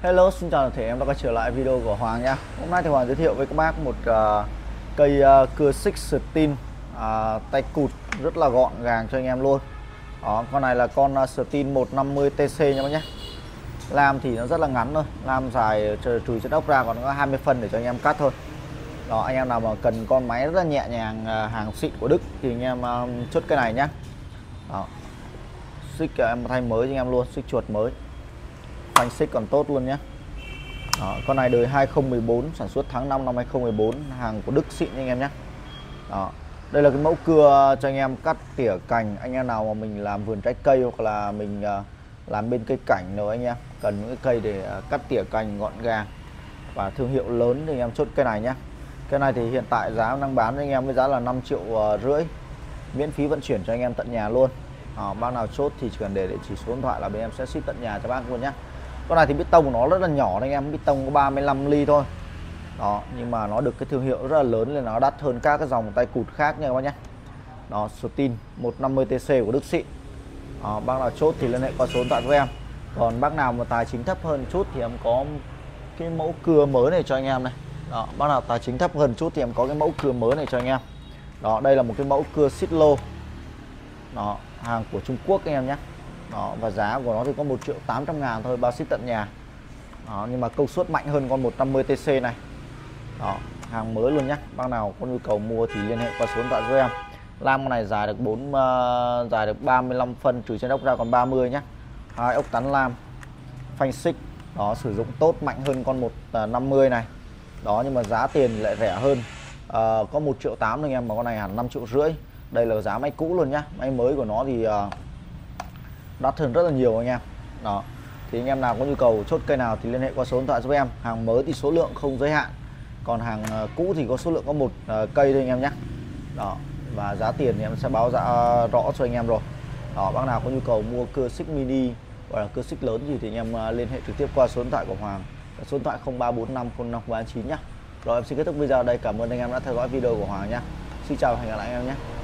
Hello, xin chào toàn thể em đã quay trở lại video của Hoàng nhá. Hôm nay thì Hoàng giới thiệu với các bác một cây cưa xích Steel tay cụt rất là gọn gàng cho anh em luôn. Đó, con này là con Steel 150TC nha bác nhé. Lam thì nó rất là ngắn thôi, lam dài chùi chất ốc ra còn có 20 phân để cho anh em cắt thôi. Đó, anh em nào mà cần con máy rất là nhẹ nhàng hàng xịn của Đức thì anh em chốt cái này nhá. Đó, xích em thay mới cho anh em luôn, xích chuột mới, phanh xích còn tốt luôn nhé. Đó, con này đời 2014, sản xuất tháng 5 năm 2014, hàng của Đức xịn anh em nhé. Đó, đây là cái mẫu cưa cho anh em cắt tỉa cành. Anh em nào mà mình làm vườn trái cây hoặc là mình làm bên cây cảnh đâu anh em cần những cái cây để cắt tỉa cành gọn gàng và thương hiệu lớn thì anh em chốt cây này nhé. Cái này thì hiện tại giá đang bán cho anh em với giá là 5,5 triệu, miễn phí vận chuyển cho anh em tận nhà luôn. Bác nào chốt thì chỉ cần để chỉ số điện thoại là bên em sẽ ship tận nhà cho bác luôn nhé. Con này thì bít tông của nó rất là nhỏ anh em, bít tông có 35 ly thôi. Đó, nhưng mà nó được cái thương hiệu rất là lớn nên nó đắt hơn các cái dòng tay cụt khác nha các bác nhé. Đó, Steel 150TC của Đức xịn. Bác nào chốt thì liên hệ qua số điện thoại của em. Còn bác nào mà tài chính thấp hơn chút thì em có cái mẫu cưa mới này cho anh em này. Đó, bác nào tài chính thấp hơn chút thì em có cái mẫu cưa mới này cho anh em. Đó, đây là một cái mẫu cưa xích lô. Đó, hàng của Trung Quốc anh em nhé. Đó, và giá của nó thì có 1.800.000 thôi, bao ship tận nhà. Đó, nhưng mà công suất mạnh hơn con 150TC này. Đó, hàng mới luôn nhé. Bác nào có nhu cầu mua thì liên hệ qua số điện thoại của em. Lam con này dài được 35 phân, trừ trên ốc ra còn 30 nhé. 2 ốc tán lam, phanh xích. Đó, sử dụng tốt, mạnh hơn con 150 này. Đó, nhưng mà giá tiền lại rẻ hơn, có 1,8 triệu anh em, mà con này hẳn 5,5 triệu. Đây là giá máy cũ luôn nhá. Máy mới của nó thì đắt hơn rất là nhiều anh em. Đó, thì anh em nào có nhu cầu chốt cây nào thì liên hệ qua số điện thoại giúp em. Hàng mới thì số lượng không giới hạn, còn hàng cũ thì có số lượng có một cây thôi anh em nhé. Đó, và giá tiền thì em sẽ báo giá rõ cho anh em rồi. Đó, bác nào có nhu cầu mua cưa xích mini hoặc là cưa xích lớn gì thì anh em liên hệ trực tiếp qua số điện thoại của Hoàng, số điện thoại 03450539 nhá. Rồi em xin kết thúc video ở đây. Cảm ơn anh em đã theo dõi video của Hoàng nhé. Xin chào và hẹn gặp lại anh em nhé.